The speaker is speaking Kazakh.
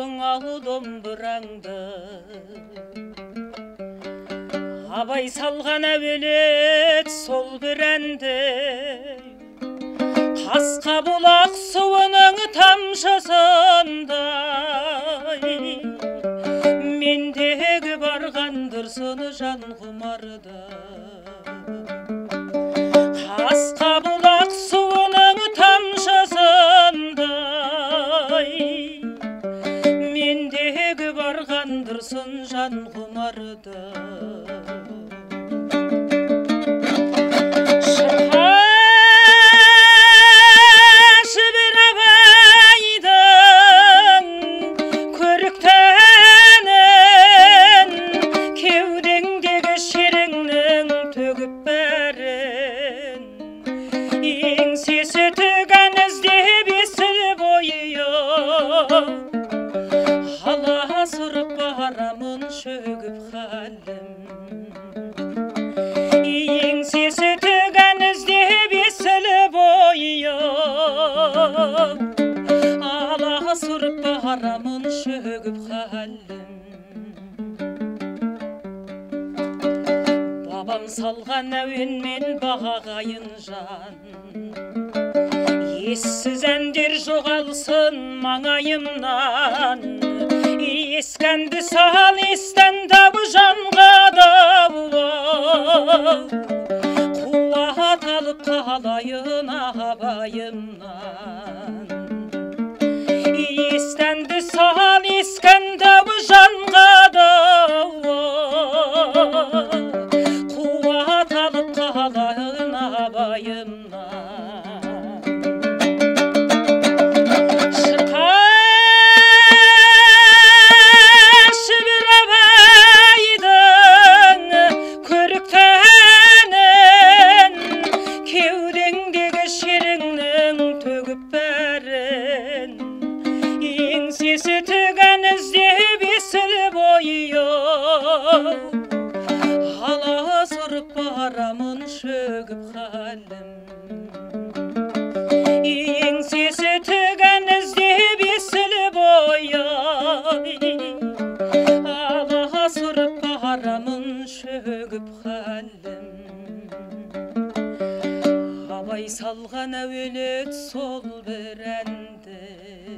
Çaldың al домбыраңды, абай салған әуелет сол бір әнді. Қасқа бұлақ суының тамшысындай, мендегі барған дұрсыны жан құмарды. Қасқа бұлақ суының тамшысындай, мендегі барған дұрсын жан құмарды. Еңсесі тігін іздеп есіл бойы, аласұрып барамын шөгіп халім. Еңсесі тігін іздеп есіл бойы, аласұрып барамын шөгіп халім. Бабам салған әуенмен бағағайын жан, ессіз әндер жоғалсын маңайымнан. Ескі әнді сал, естен дабы жанға дауы, қуат алып қалайын абайымнан. Ескі әнді сал, ескі дабы жанға дауы, қуат алып қалайын абайымнан. Еңсесі тігін іздеп есіл бойы, аласұрып барамын шөгіп халім. Еңсесі тігін іздеп есіл бойы, аласұрып барамын шөгіп халім. Абай салған әуелет сол бір әнді,